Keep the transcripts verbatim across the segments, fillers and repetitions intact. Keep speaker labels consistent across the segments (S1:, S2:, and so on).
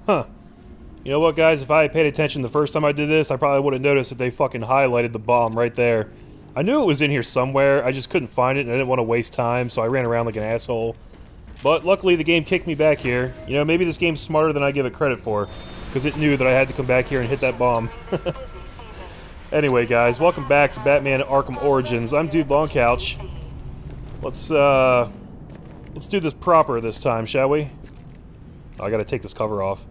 S1: Huh. You know what, guys? If I had paid attention the first time I did this, I probably would have noticed that they fucking highlighted the bomb right there. I knew it was in here somewhere, I just couldn't find it, and I didn't want to waste time, so I ran around like an asshole. But luckily, the game kicked me back here. You know, maybe this game's smarter than I give it credit for, because it knew that I had to come back here and hit that bomb. Anyway, guys, welcome back to Batman Arkham Origins. I'm Dude Longcouch. Let's, uh... Let's do this proper this time, shall we? Oh, I gotta take this cover off.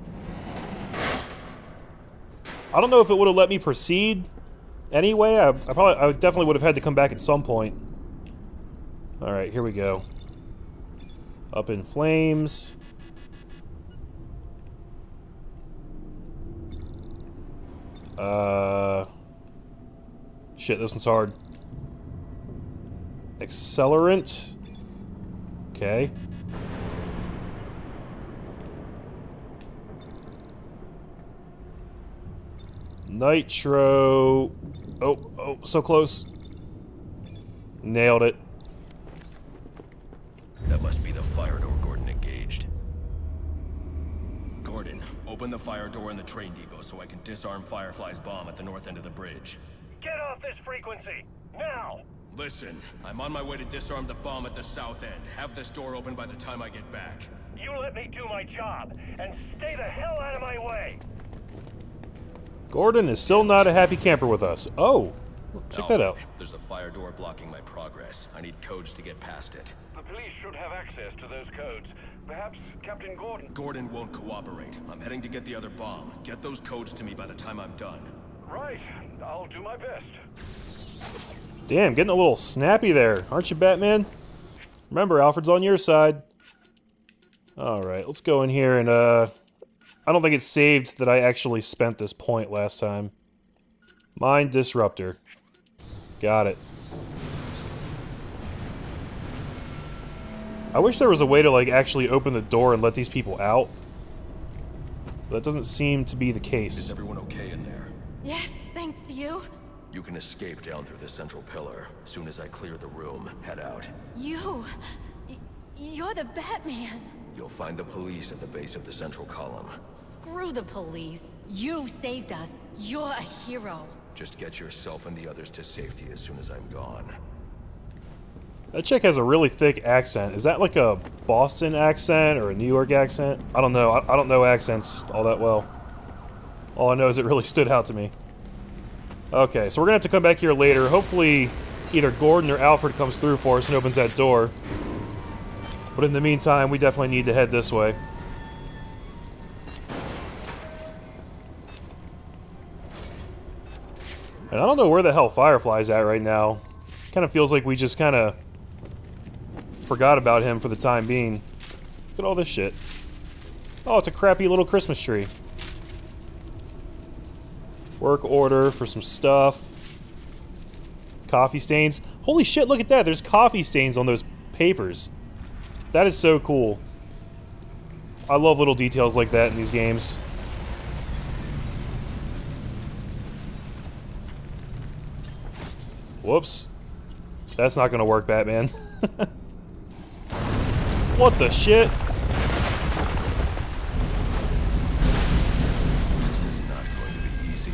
S1: I don't know if it would have let me proceed anyway. I, I probably, I definitely would have had to come back at some point. Alright, here we go. Up in flames. Uh... Shit, this one's hard. Accelerant. Okay. Nitro. Oh, oh, so close. Nailed it.
S2: That must be the fire door Gordon engaged. Gordon, open the fire door in the train depot so I can disarm Firefly's bomb at the north end of the bridge.
S3: Get off this frequency! Now!
S2: Listen, I'm on my way to disarm the bomb at the south end. Have this door open by the time I get back.
S3: You let me do my job, and stay the hell out of my way!
S1: Gordon is still not a happy camper with us. Oh, check that out.
S2: There's a fire door blocking my progress. I need codes to get past it.
S3: The police should have access to those codes. Perhaps Captain Gordon...
S2: Gordon won't cooperate. I'm heading to get the other bomb. Get those codes to me by the time I'm done.
S3: Right. I'll do my best.
S1: Damn, getting a little snappy there, aren't you, Batman? Remember, Alfred's on your side. Alright, let's go in here and, uh... I don't think it's saved that I actually spent this point last time. Mind Disruptor. Got it. I wish there was a way to, like, actually open the door and let these people out. But that doesn't seem to be the case.
S2: Is everyone okay in there?
S4: Yes, thanks to you.
S2: You can escape down through the central pillar. Soon as I clear the room, head out.
S4: You... y- You're the Batman.
S2: You'll find the police at the base of the central column.
S4: Screw the police. You saved us. You're a hero.
S2: Just get yourself and the others to safety as soon as I'm gone.
S1: That chick has a really thick accent. Is that like a Boston accent or a New York accent? I don't know. I, I don't know accents all that well. All I know is it really stood out to me. Okay, so we're gonna have to come back here later. Hopefully, either Gordon or Alfred comes through for us and opens that door. But in the meantime, we definitely need to head this way. And I don't know where the hell Firefly's at right now. Kind of feels like we just kind of forgot about him for the time being. Look at all this shit. Oh, it's a crappy little Christmas tree. Work order for some stuff. Coffee stains. Holy shit, look at that. There's coffee stains on those papers. That is so cool. I love little details like that in these games. Whoops. That's not gonna work, Batman. What the shit?
S2: This is not going to be easy.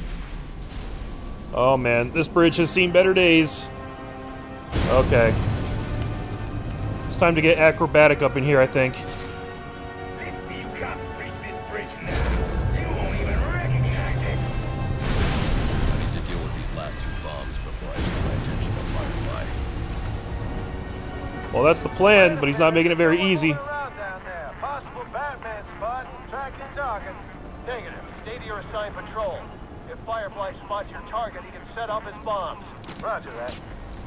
S1: Oh man, this bridge has seen better days. Okay. It's time to get acrobatic up in here, I think.
S3: fifty you cops reach this bridge now. You won't even recognize it.
S2: I need to deal with these last two bombs before I turn my attention to Firefly.
S1: Well, that's the plan, but he's not making it very easy.
S3: Around down there. Possible Batman spot and tracking target. Negative. Stay to your assigned patrol. If Firefly spots your target, he can set off his bombs. Roger that.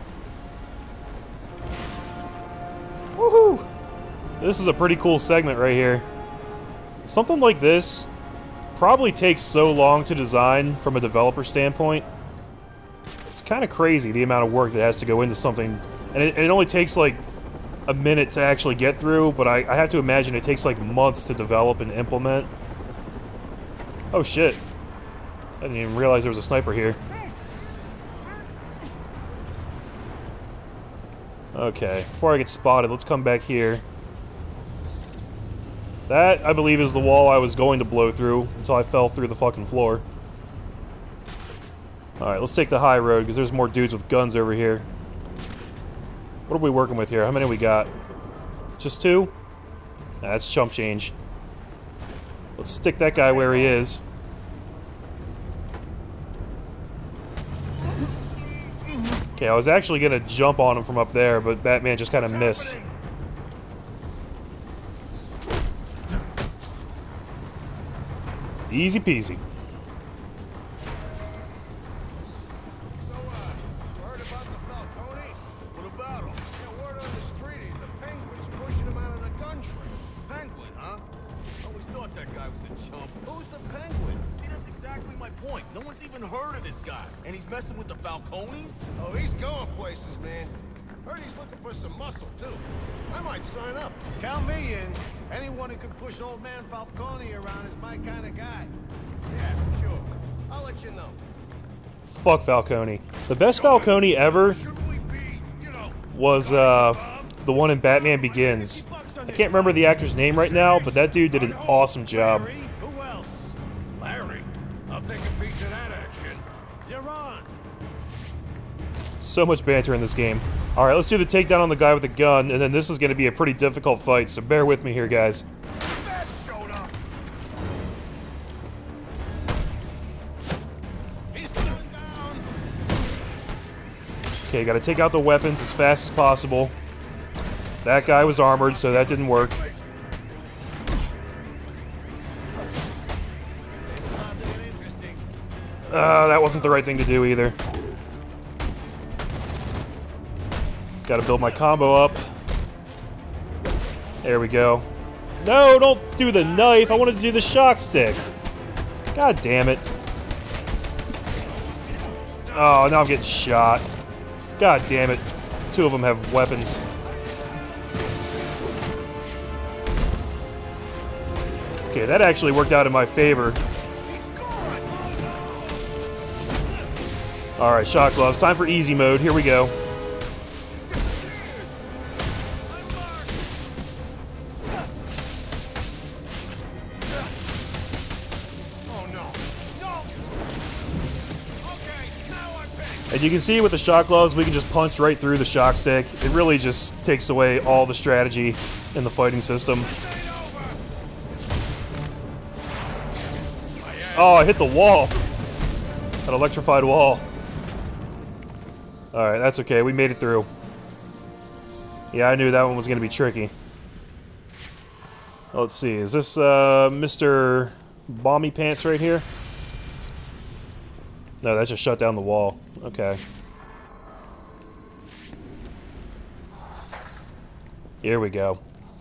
S1: Woohoo! This is a pretty cool segment right here. Something like this probably takes so long to design from a developer standpoint. It's kind of crazy the amount of work that has to go into something, and it, and it only takes like a minute to actually get through, but I, I have to imagine it takes like months to develop and implement. Oh shit. I didn't even realize there was a sniper here. Okay, before I get spotted, let's come back here. That, I believe, is the wall I was going to blow through until I fell through the fucking floor. Alright, let's take the high road, because there's more dudes with guns over here. What are we working with here? How many we got? Just two? Nah, that's chump change. Let's stick that guy where he is. Okay, I was actually gonna jump on him from up there, but Batman just kind of missed. Easy peasy.
S3: So, uh, you heard about the Falcones? What about them? Yeah, word on the street is the Penguin's pushing him out on a gun trail. Penguin, huh? Always thought that guy was a chump. Who's the Penguin?
S5: See, that's exactly my point. No one's even heard of this guy. And he's messing with the Falcones?
S3: Oh, he's going places, man. Heard he's looking for some muscle, too. I might sign up. Count me in. Anyone who can push old man Falcone around is my kind of guy. Yeah, sure. I'll let you know.
S1: Fuck Falcone. The best Falcone ever was uh, the one in Batman Begins. I can't remember the actor's name right now, but that dude did an awesome job.
S3: Who else? Larry. I'll take a piece of that action. You're on.
S1: So much banter in this game. Alright, let's do the takedown on the guy with the gun, and then this is going to be a pretty difficult fight, so bear with me here, guys.
S3: That showed up. He's going down.
S1: Okay, gotta take out the weapons as fast as possible. That guy was armored, so that didn't work. Uh, that wasn't the right thing to do either. Gotta build my combo up. There we go. No, don't do the knife. I wanted to do the shock stick. God damn it. Oh, now I'm getting shot. God damn it. Two of them have weapons. Okay, that actually worked out in my favor. Alright, shot gloves. Time for easy mode. Here we go. And you can see with the shock gloves, we can just punch right through the shock stick. It really just takes away all the strategy in the fighting system. Oh, I hit the wall. An electrified wall. Alright, that's okay. We made it through. Yeah, I knew that one was going to be tricky. Let's see. Is this uh, Mister Bomby Pants right here? No, that just shut down the wall. Okay. Here we go.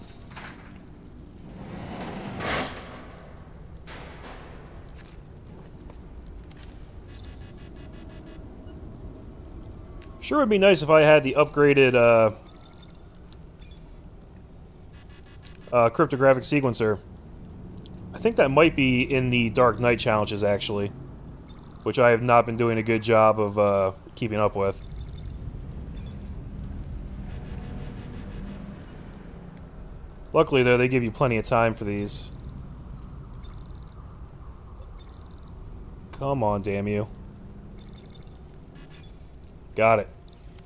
S1: Sure would be nice if I had the upgraded uh, uh, cryptographic sequencer. I think that might be in the Dark Knight challenges, actually. Which I have not been doing a good job of uh, keeping up with. Luckily, though, they give you plenty of time for these. Come on, damn you. Got it.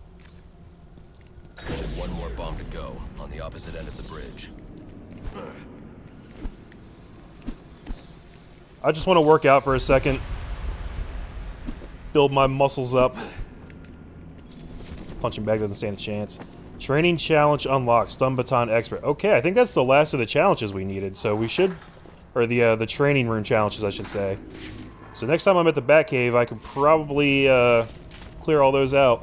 S2: Only one more bomb to go, on the opposite end of the bridge.
S1: I just want to work out for a second. Build my muscles up. Punching bag doesn't stand a chance. Training challenge unlocked. Stun baton expert. Okay, I think that's the last of the challenges we needed. So we should, or the uh, the training room challenges, I should say. So next time I'm at the Batcave, I could probably uh, clear all those out.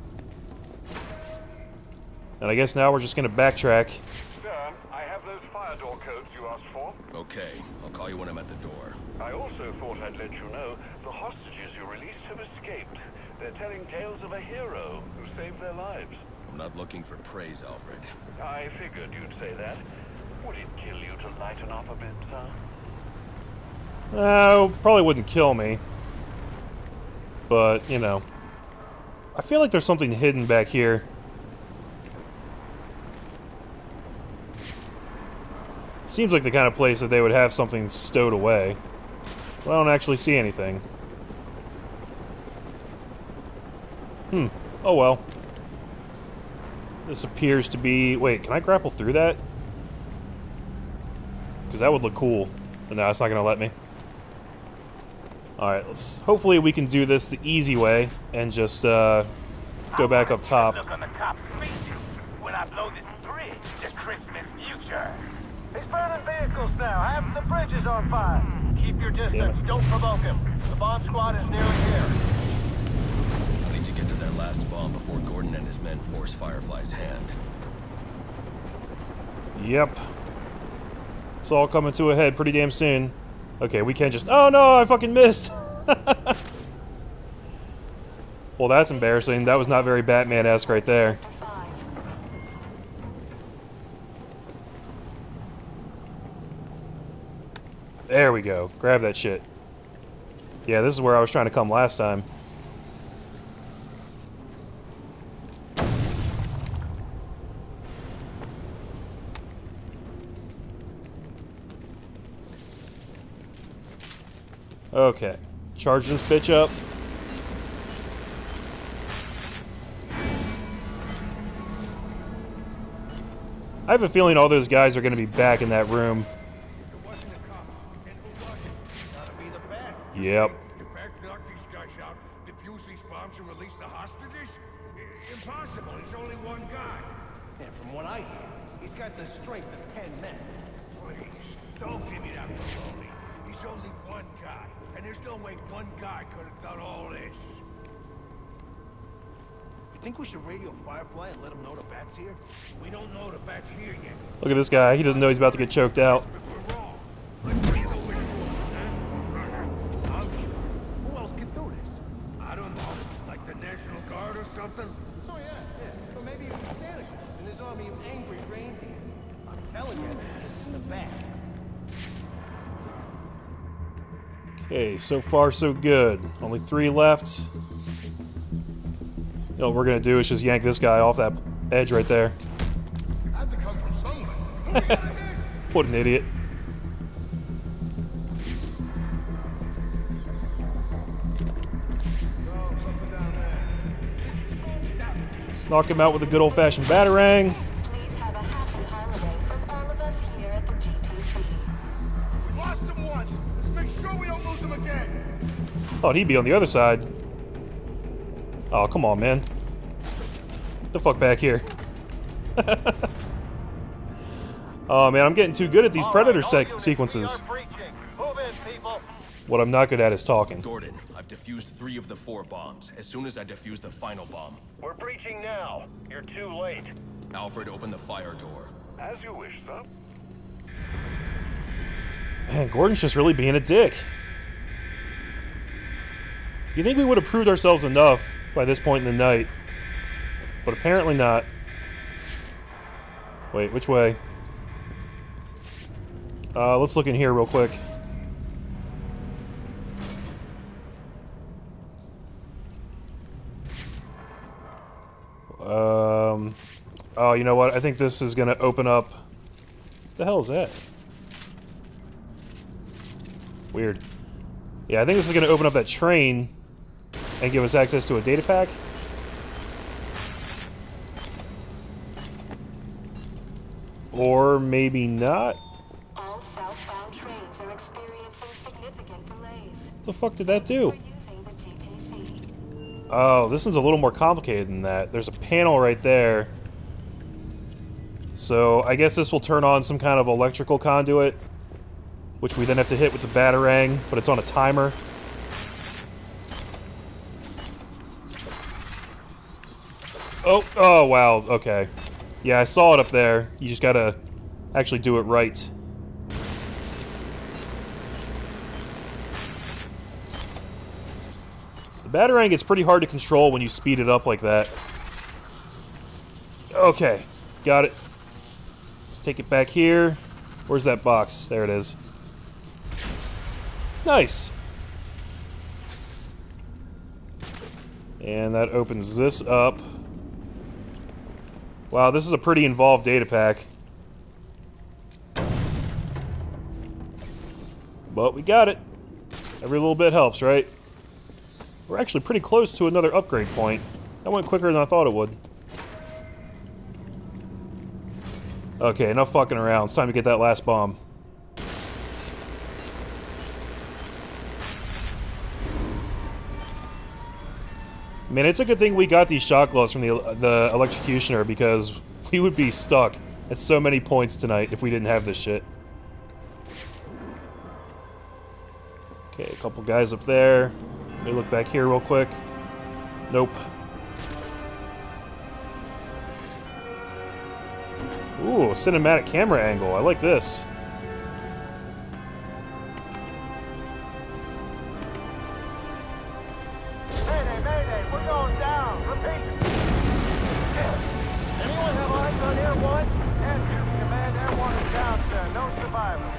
S1: And I guess now we're just gonna backtrack.
S6: Sir, I have those fire door codes you asked for.
S2: Okay, I'll call you when I'm at the door.
S6: I also thought I'd let you know the hostages you released have escaped. They're telling tales of a hero who saved their lives.
S2: I'm not looking for praise, Alfred.
S6: I figured you'd say that. Would it kill you to lighten up a bit, sir?
S1: Uh, probably wouldn't kill me. But, you know. I feel like there's something hidden back Seems like the kind of place that they would have something stowed away. But I don't actually see anything. Hmm. Oh well. This appears to be... Wait, can I grapple through that? Because that would look cool. But no, it's not going to let me. Alright, let's... Hopefully we can do this the easy way and just, uh... go back up top.
S7: Look on the top street when I blow this bridge to Christmas future. He's burning vehicles now. Half the bridge is on fire. Keep your distance. Don't provoke him. The bomb squad is nearly here.
S2: I need to get to that last bomb before Gordon and his men force Firefly's hand.
S1: Yep. It's all coming to a head pretty damn soon. Okay, we can't just... Oh no, I fucking missed! Well, that's embarrassing. That was not very Batman-esque right there. There we go. Grab that shit. Yeah, this is where I was trying to come last time. Okay. Charge this bitch up. I have a feeling all those guys are going to be back in that room. Yep.
S3: In fact, knock these guys out, defuse these bombs, and release the hostages? I- impossible. He's only one guy.
S8: And from what I hear, he's got the strength of ten men.
S3: Please, don't give me that baloney. He's only one guy, and there's no way one guy could have done all this.
S8: You think we should radio Firefly and let him know the bat's here?
S3: We don't know the bat's here yet.
S1: Look at this guy. He doesn't know he's about to get choked out.
S3: But we're wrong. Like, what do you know we're doing, huh? I'm sure.
S8: Who else can do this?
S3: I don't know. Like the National Guard or something?
S8: Oh yeah, yeah. Or maybe even Santa Claus and his army of angry reindeer. I'm telling you, this is the bat.
S1: Okay, so far so good. Only three left. You know what we're gonna do is just yank this guy off that edge right there.
S3: Had to come from somewhere. Who we gotta hit?
S1: What an idiot. Knock him out with a good old-fashioned batarang.
S9: Please have a happy holiday from all of us here at the G T C.
S3: We lost him once. Let's make sure we don't lose him again.
S1: Thought he'd be on the other side. Oh, come on, man. Get the fuck back here. Oh, man, I'm getting too good at these Predator sec sequences. What I'm not good at is talking.
S2: Gordon, I've defused three of the four bombs. As soon as I defuse the final bomb.
S6: We're breaching now. You're too late.
S2: Alfred, open the fire door.
S6: As you wish, sir.
S1: Man, Gordon's just really being a dick. You think we would have proved ourselves enough by this point in the night? But apparently not. Wait, which way? Uh, let's look in here real quick. Um, oh, you know what? I think this is gonna open up... What the hell is that? Weird. Yeah, I think this is gonna open up that train and give us access to a data pack. Or maybe not?
S9: All southbound trains are experiencing significant delays.
S1: What the fuck did that do?
S9: We're using the G T C.
S1: Oh, this one's a little more complicated than that. There's a panel right there. So, I guess this will turn on some kind of electrical conduit, which we then have to hit with the batarang, but it's on a timer. Oh, oh, wow, okay. Yeah, I saw it up there. You just gotta actually do it right. The batarang gets pretty hard to control when you speed it up like that. Okay, got it. Let's take it back here. Where's that box? There it is. Nice! And that opens this up. Wow, this is a pretty involved data pack. But we got it. Every little bit helps, right? We're actually pretty close to another upgrade point. That went quicker than I thought it would. Okay, enough fucking around. It's time to get that last bomb. Man, it's a good thing we got these shot gloves from the, the electrocutioner, because we would be stuck at so many points tonight if we didn't have this shit. Okay, a couple guys up there. Let me look back here real quick. Nope. Ooh, cinematic camera angle. I like this.
S7: Mayday, mayday, we're going down. Repeat. Anyone have eyes on Air One? And you, command, Air One is down, sir. No survivors.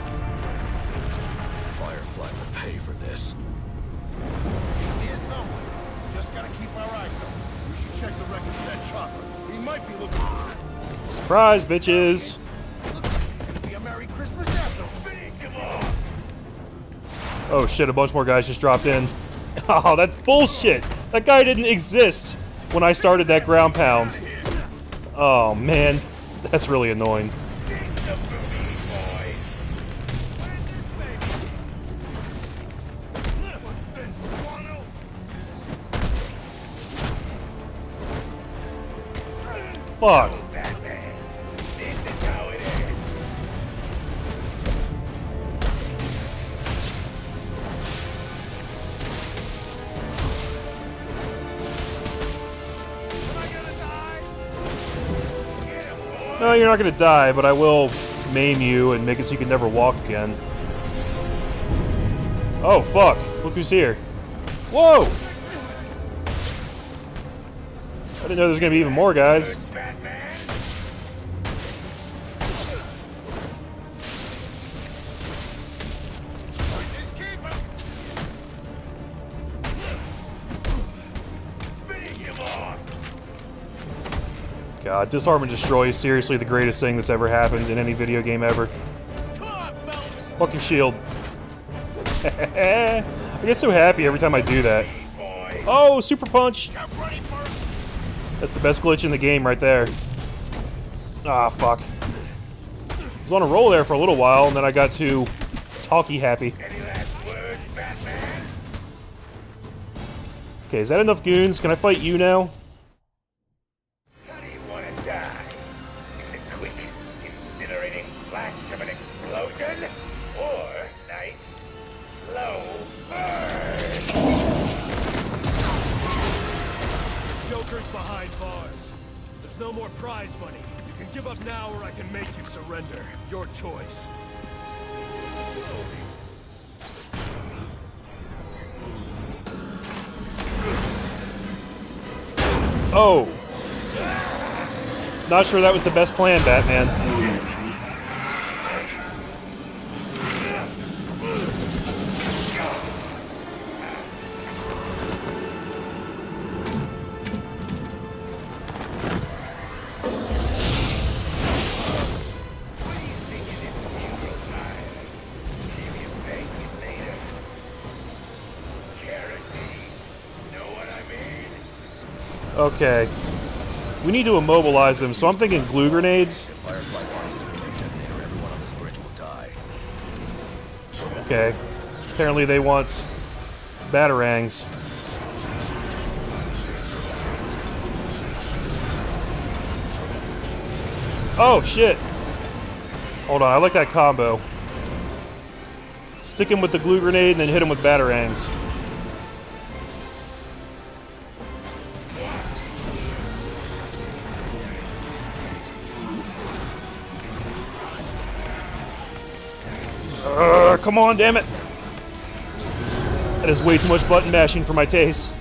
S2: Firefly will pay for this.
S3: He's here somewhere. Just gotta keep our eyes open. We should check the records of that chopper. He might be looking for it.
S1: Surprise, bitches!
S3: Looks like it's gonna be a Merry Christmas after. Come on.
S1: Oh shit, a bunch more guys just dropped in. Oh, that's bullshit! That guy didn't exist when I started that ground pound. Oh man, that's really annoying. Fuck. No, you're not gonna die, but I will maim you and make it so you can never walk again. Oh, fuck. Look who's here. Whoa! I didn't know there was gonna be even more guys. God, Disarm and Destroy is seriously the greatest thing that's ever happened in any video game ever. Fucking shield. I get so happy every time I do that. Oh, super punch! That's the best glitch in the game right there. Ah, fuck. I was on a roll there for a little while, and then I got too talky happy. Okay, is that enough goons? Can I fight you now?
S2: Behind bars. There's no more prize money. You can give up now or I can make you surrender. Your choice.
S1: Oh. Not sure that was the best plan, Batman. Okay. We need to immobilize them, so I'm thinking glue grenades.
S2: Firefly finds his remote detonator, everyone on this bridge will die.
S1: Okay. Apparently they want batarangs. Oh, shit! Hold on, I like that combo. Stick him with the glue grenade and then hit him with batarangs. Uh, come on, damn it! That is way too much button mashing for my taste.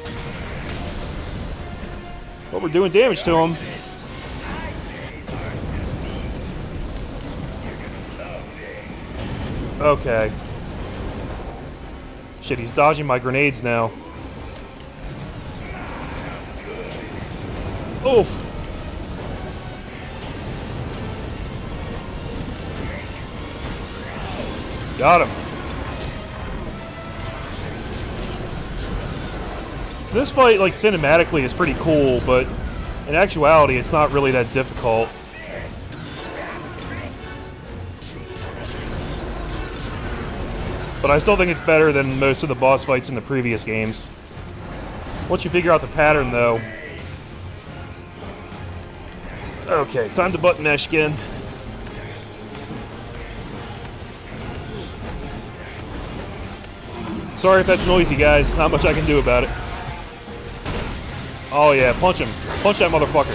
S1: But we're doing damage to him. Okay. Shit, he's dodging my grenades now. Oof! Got him. So this fight, like, cinematically is pretty cool, but in actuality, it's not really that difficult. But I still think it's better than most of the boss fights in the previous games. Once you figure out the pattern, though. Okay, time to button mash again. Sorry if that's noisy, guys. Not much I can do about it. Oh yeah, punch him. Punch that motherfucker.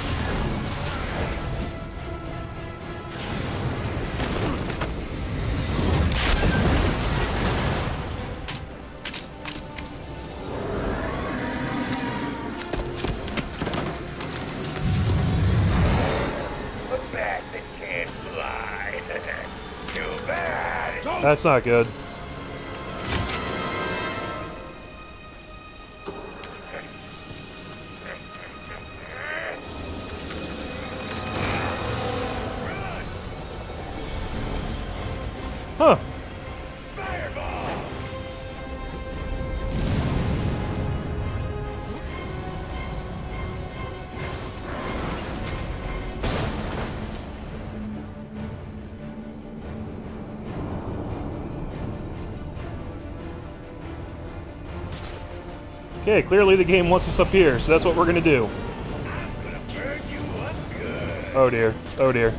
S1: That's not good. Huh. Okay, clearly the game wants us up here, so that's what we're gonna do. Oh dear, oh dear.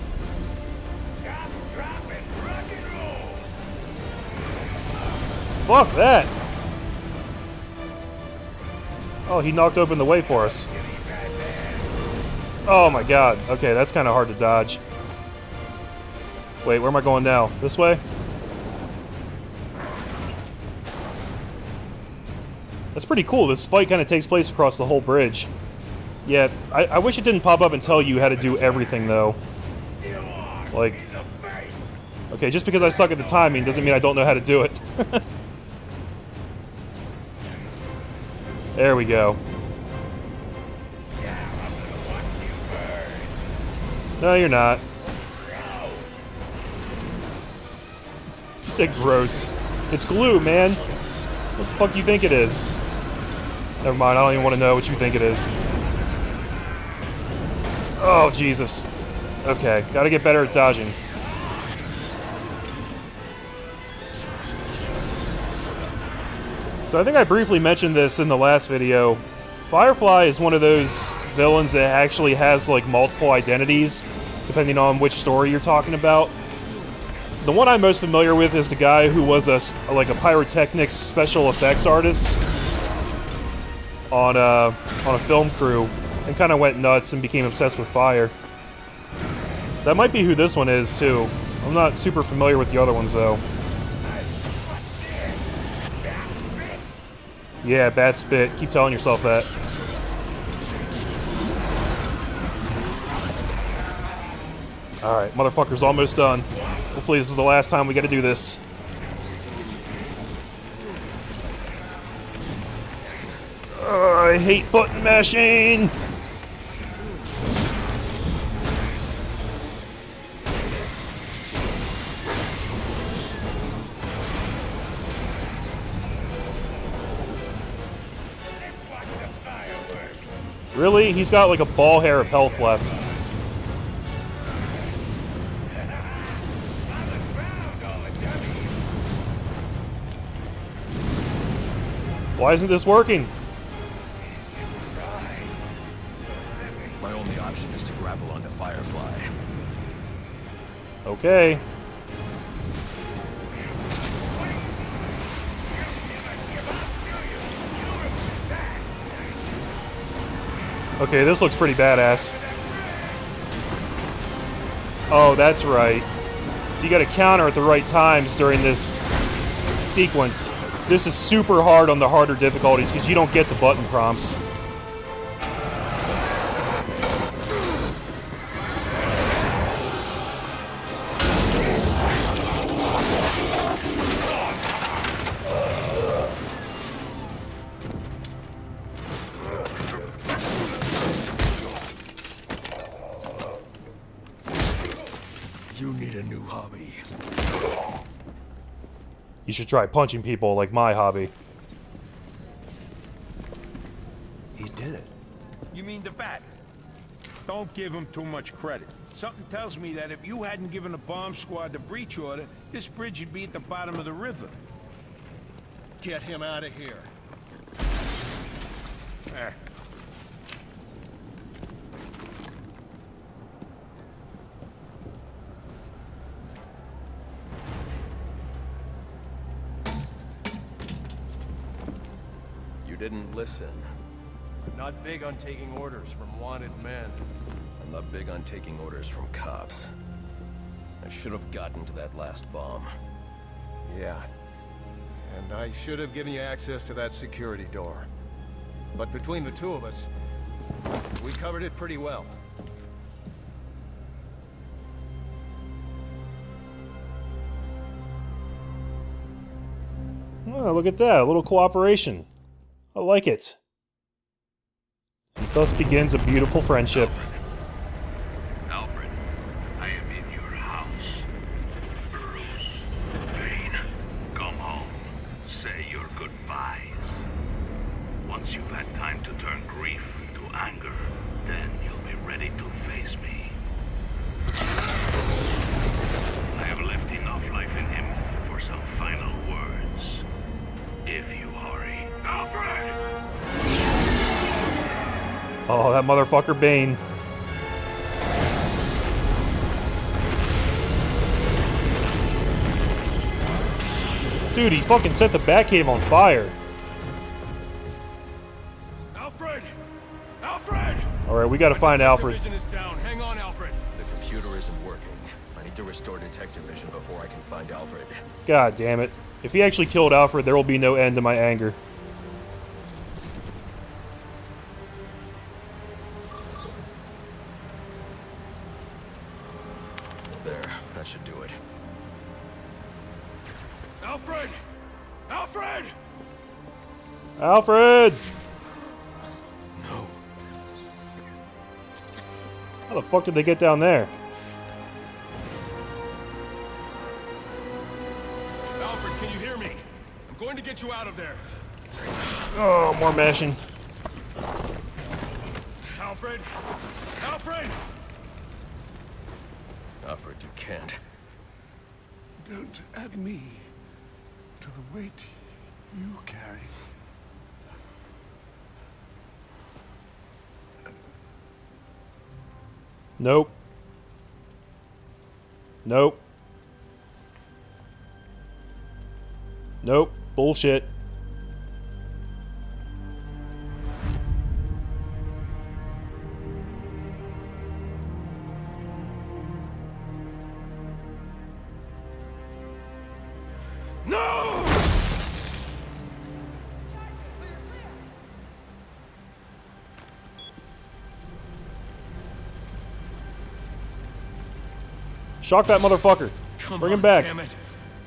S1: Fuck that! Oh, he knocked open the way for us. Oh my god, okay, that's kind of hard to dodge. Wait, where am I going now? This way? That's pretty cool. This fight kind of takes place across the whole bridge. Yeah, I, I wish it didn't pop up and tell you how to do everything, though. Like... Okay, just because I suck at the timing doesn't mean I don't know how to do it. There we go. No, you're not. You said gross. It's glue, man. What the fuck do you think it is? Never mind, I don't even want to know what you think it is. Oh, Jesus. Okay, gotta get better at dodging. So I think I briefly mentioned this in the last video. Firefly is one of those villains that actually has, like, multiple identities, depending on which story you're talking about. The one I'm most familiar with is the guy who was a, like, a pyrotechnics special effects artist on a, on a film crew, and kind of went nuts and became obsessed with fire. That might be who this one is, too. I'm not super familiar with the other ones, though. Yeah, bad spit. Keep telling yourself that. Alright, motherfucker's almost done. Hopefully this is the last time we gotta do this. Uh, I hate button mashing! Really? He's got like a ball hair of health left. Why isn't this working?
S2: My only option is to grapple onto Firefly.
S1: Okay. Okay, this looks pretty badass. Oh, that's right. So you gotta counter at the right times during this sequence. This is super hard on the harder difficulties because you don't get the button prompts.
S2: You need a new hobby.
S1: You should try punching people like my hobby.
S10: did it.
S3: You mean the bat? Don't give him too much credit. Something tells me that if you hadn't given the bomb squad the breach order, this bridge would be at the bottom of the river.
S8: Get him out of here.
S3: Eh.
S10: You didn't listen.
S8: I'm not big on taking orders from wanted men.
S10: I'm not big on taking orders from cops. I should have gotten to that last bomb.
S8: Yeah. And I should have given you access to that security door. But between the two of us, we covered it pretty well.
S1: Oh, look at that. A little cooperation. I like it. And thus begins a beautiful friendship.
S6: Alfred, I am in your house. Bruce, Wayne, come home. Say your goodbyes. Once you've had time to turn grief into anger, then you'll be ready to face me. I have left enough life in him for some final words. If you hurry. Alfred!
S1: Oh, that motherfucker Bane. Dude, he fucking set the Batcave on fire.
S2: Alfred! Alfred!
S1: Alright, we gotta find Alfred.
S2: Vision is down. Hang on, Alfred.
S10: The computer isn't working. I need to restore detective vision before I can find Alfred.
S1: God damn it. If he actually killed Alfred, there will be no end to my anger.
S10: There, that should do it.
S2: Alfred! Alfred!
S1: Alfred!
S10: No.
S1: How the fuck did they get down there?
S2: Alfred, can you hear me? I'm going to get you out of there.
S1: Oh, more mashing.
S2: Alfred! Alfred!
S10: Alfred, you can't.
S3: Don't add me to the weight you carry.
S1: Nope. Nope. Nope. Bullshit.
S2: No!
S1: Shock that motherfucker.
S2: Come
S1: Bring
S2: on,
S1: him back.
S2: Damn it.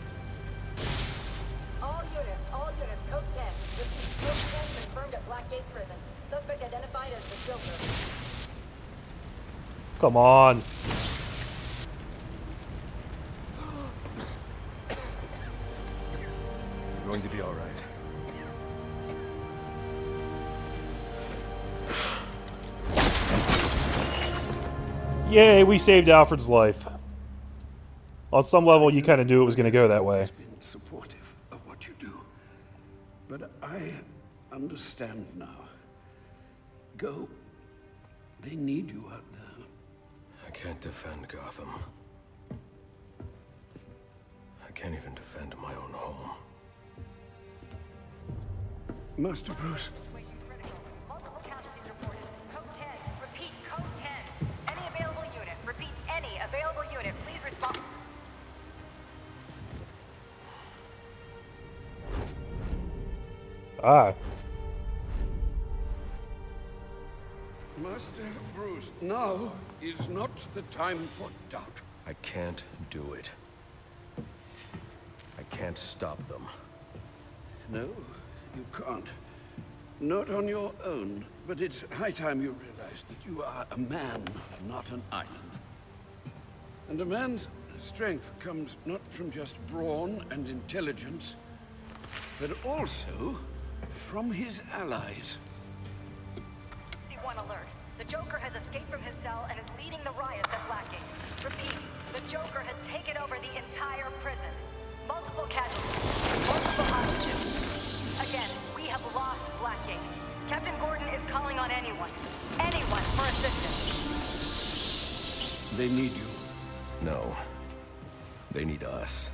S11: All units, all units, code ten. This is code ten confirmed at Blackgate Prison. Suspect identified as the Joker.
S1: Come on.
S10: You're going to be all right.
S1: Yay, we saved Alfred's life. On some level, you kind of knew it was going to go that way.
S12: Been supportive of what you do, but I understand now. Go. They need you out there.
S10: I can't defend Gotham. I can't even defend my own home.
S12: Master Bruce.
S11: Multiple casualties reported. Code ten. Repeat, code ten. Any available unit. Repeat, any available unit. Please respond.
S1: Ah.
S12: Master Bruce, now is not the time for doubt.
S10: I can't do it. I can't stop them.
S12: No, you can't. Not on your own, but it's high time you realize that you are a man, not an island. And a man's strength comes not from just brawn and intelligence, but also from his allies.
S11: Joker has escaped from his cell and is leading the riots at Blackgate. Repeat, the Joker has taken over the entire prison. Multiple casualties, multiple hostages. Again, we have lost Blackgate. Captain Gordon is calling on anyone, anyone for assistance.
S12: They need you.
S10: No. They need us.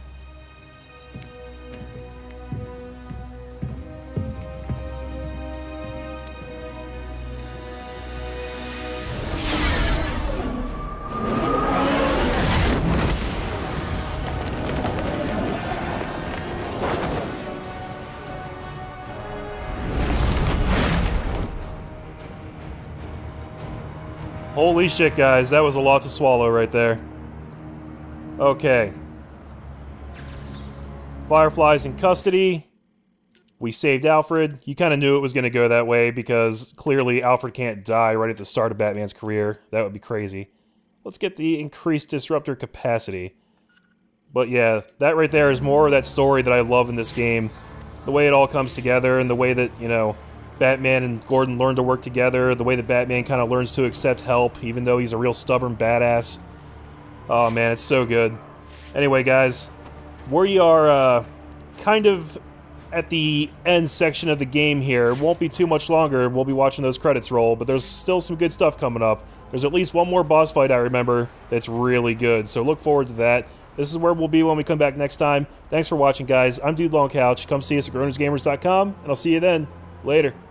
S1: Holy shit, guys, that was a lot to swallow right there. Okay. Firefly's in custody. We saved Alfred. You kind of knew it was going to go that way because clearly Alfred can't die right at the start of Batman's career. That would be crazy. Let's get the increased disruptor capacity. But yeah, that right there is more of that story that I love in this game. The way it all comes together and the way that, you know, Batman and Gordon learn to work together, the way that Batman kind of learns to accept help, even though he's a real stubborn badass. Oh man, it's so good. Anyway, guys, we are uh, kind of at the end section of the game here. It won't be too much longer. We'll be watching those credits roll, but there's still some good stuff coming up. There's at least one more boss fight I remember that's really good, so look forward to that. This is where we'll be when we come back next time. Thanks for watching, guys. I'm Dude Long Couch. Come see us at grown ups gamers dot com, and I'll see you then. Later.